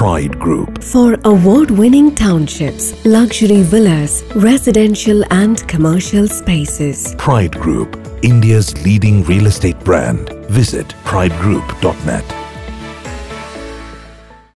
Pride Group. For award-winning townships, luxury villas, residential and commercial spaces. Pride Group, India's leading real estate brand. Visit pridegroup.net.